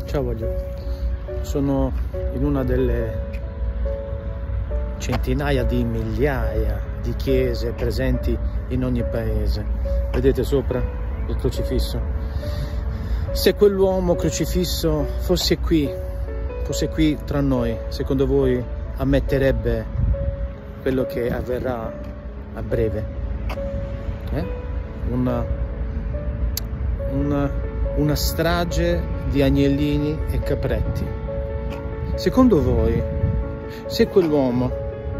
Ciao voglio. Sono in una delle centinaia di migliaia di chiese presenti in ogni paese. Vedete sopra il crocifisso? Se quell'uomo crocifisso fosse qui tra noi, secondo voi ammetterebbe quello che avverrà a breve? Una strage di agnellini e capretti. Secondo voi, se quell'uomo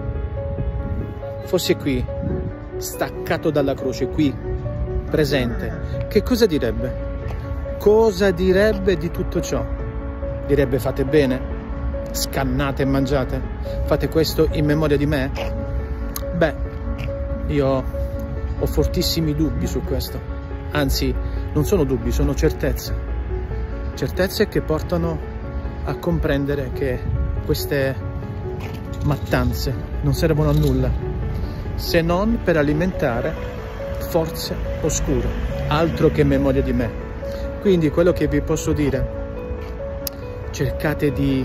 fosse qui, staccato dalla croce, qui, presente, che cosa direbbe? Cosa direbbe di tutto ciò? Direbbe: fate bene, scannate e mangiate, fate questo in memoria di me? Beh, io ho fortissimi dubbi su questo. Anzi, non sono dubbi, sono certezze. Certezze che portano a comprendere che queste mattanze non servono a nulla, se non per alimentare forze oscure, altro che memoria di me. Quindi quello che vi posso dire: cercate di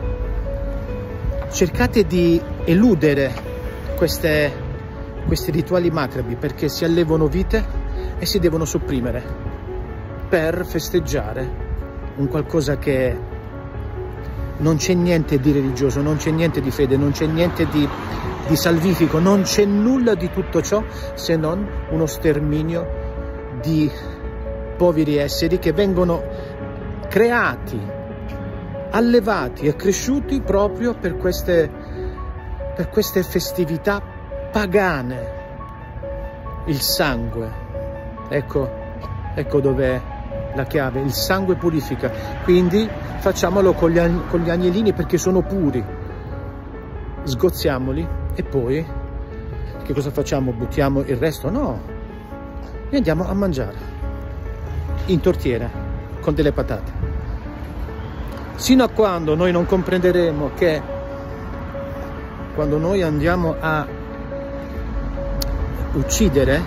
eludere questi rituali macabri, perché si allevano vite e si devono sopprimere per festeggiare un qualcosa che non c'è niente di religioso, non c'è niente di fede, non c'è niente di salvifico, non c'è nulla di tutto ciò se non uno sterminio di poveri esseri che vengono creati, allevati e cresciuti proprio per queste festività pagane. Il sangue, ecco dov'è la chiave: il sangue purifica, quindi facciamolo con gli agnellini perché sono puri, sgozziamoli e poi che cosa facciamo? Buttiamo il resto? No, li andiamo a mangiare in tortiera con delle patate, sino a quando noi non comprenderemo che quando noi andiamo a uccidere,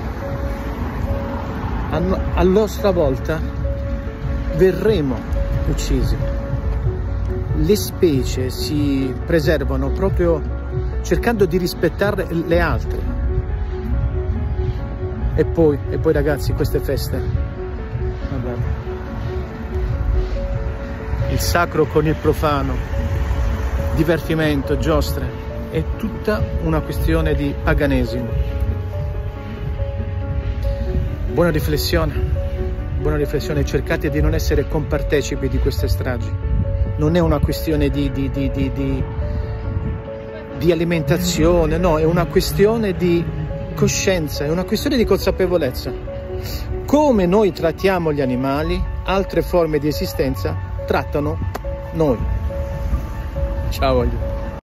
a nostra volta verremo uccisi. Le specie si preservano proprio cercando di rispettare le altre. E poi ragazzi, queste feste, vabbè, il sacro con il profano, divertimento, giostre, è tutta una questione di paganesimo. Buona riflessione, cercate di non essere compartecipi di queste stragi. Non è una questione di alimentazione, no, è una questione di coscienza, è una questione di consapevolezza. Come noi trattiamo gli animali, altre forme di esistenza trattano noi. Ciao voglio.